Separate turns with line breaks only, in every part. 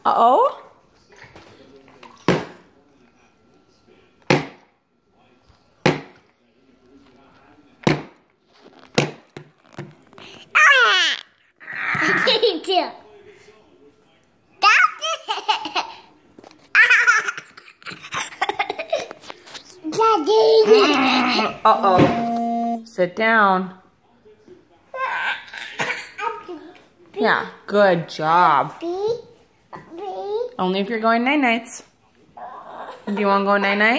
Uh-oh. Uh-oh. Sit down. Yeah, good job. Only if you're going night-nights. Do you want to go night-night?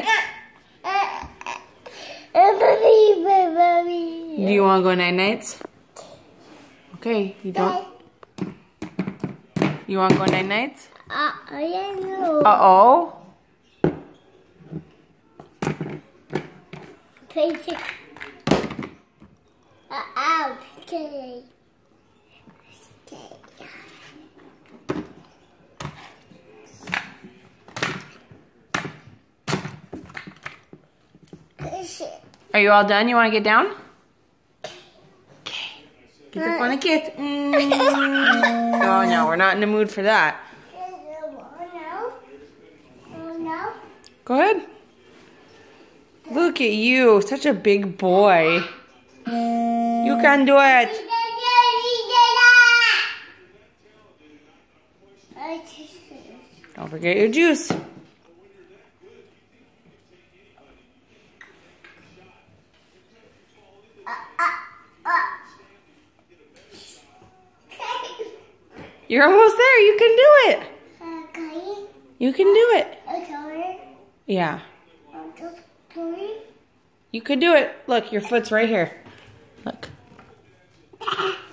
Do you want to go night-nights? Okay, you don't. You want to go night-nights? Uh-oh. Are you all done? You want to get down? Okay. Give the phone a kiss. Oh no, we're not in the mood for that. Go ahead. Look at you, such a big boy. You can do it. Don't forget your juice. You're almost there. You can do it. You can do it. Yeah. You could do it. Look, your foot's right here. Look.